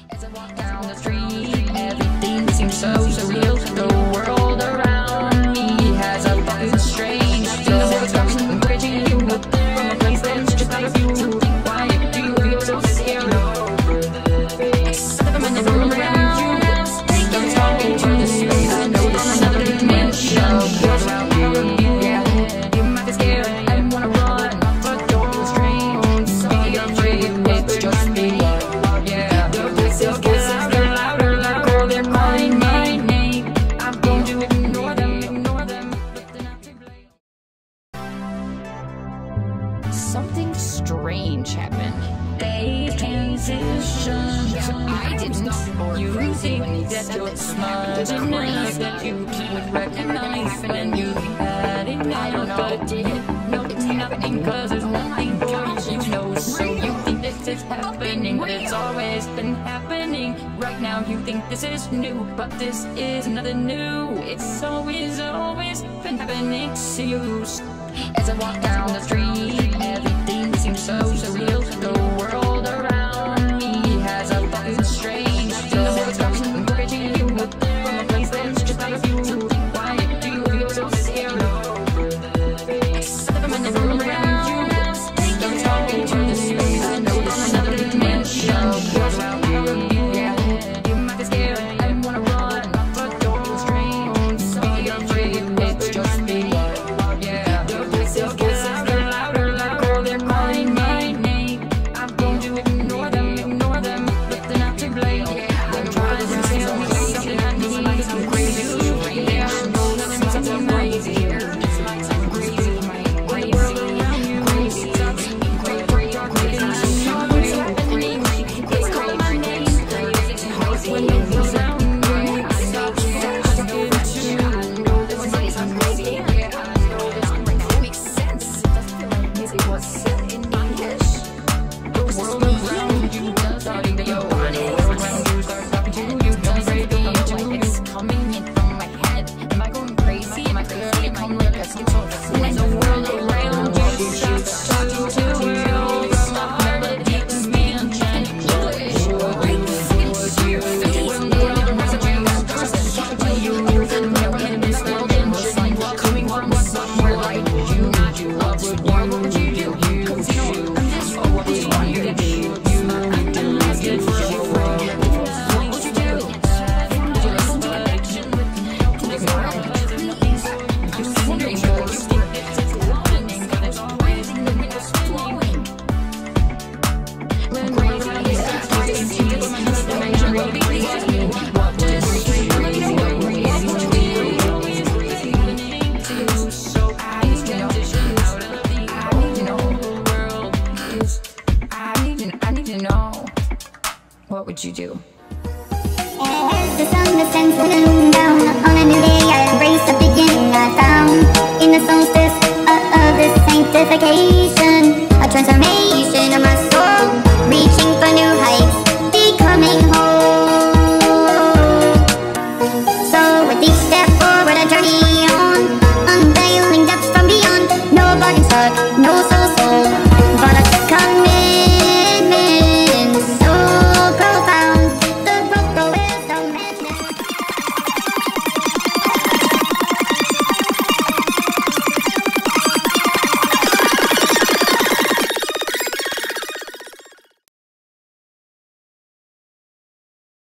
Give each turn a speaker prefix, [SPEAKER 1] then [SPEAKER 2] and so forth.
[SPEAKER 1] As I walk down the street, everything seems so surreal. The world around me has a fucking strange feel. I'm bridging you up from a place that's just out of view. Why do you feel so scared? I'm in the room around you. I'm talking to the space. I know there's another dimension around you. Yeah, you might be scared and wanna run, but don't feel strange. Be afraid, it's just me. Yeah, the voices get louder, louder. They're calling my name. I'm going to ignore them, but they're not to blame. Something strange happened. They transitioned. I didn't. You think that you're smart enough that you would recognize, and then you had it. I don't know, but did it? No, it's happening 'cause there's nothing for you to know. So you think this is happening, but it's always been happening. Right now you think this is new, but this is nothing new. It's always been happening to you. As I walk down the street, everything seems so surreal. The world around me has a fucking strange feel. I'm bridging you up from a place that's just out of view. Why do you feel so scared? I'm in the room around you. I'm talking to the space. I know there's another dimension around you. Yeah, you might be scared and wanna run, but don't feel strange. Be afraid, it's just me. Yeah, the voices get louder, louder. They're calling my name. I'm going to ignore them, but they're not to blame. I'm trying to tell me something I need. I'm crazy. Yeah, I know that something crazy here. Just like some crazy, crazy. World around you, crazy. Crazy, crazy. I know what's happening. It's calling my name. When you feel around me, I know that I'm good too. I know this is crazy. Yeah, I know this makes sense. Doesn't feel like music was set in my head. The world around you does starting to go on. The world around you starts talking to you. Don't say it's coming in from my head. Am I going crazy? Am I crazy? Come like a control. When the world around you starts talking to you, the melodies being changed. Coming from somewhere like you, what would you do? Cause you know, I'm just always wondering if you acting like it for you. What would you do? Would you listen to addiction? Like I'm wondering, you think it's happening, but it's always in the window spinning. When crazy starts talking to you, my destination will be crazy. What would you do? What would you do?
[SPEAKER 2] As the sun descends to the moon down on a new day, I embrace the beginning I found in the solstice of this sanctification, a transformation of my soul.